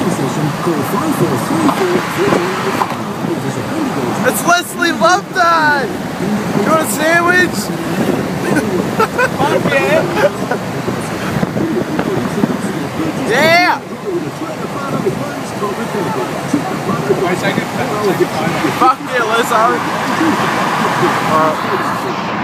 It's Leslie Lovedon! You want a sandwich? Yeah! Fuck yeah, let's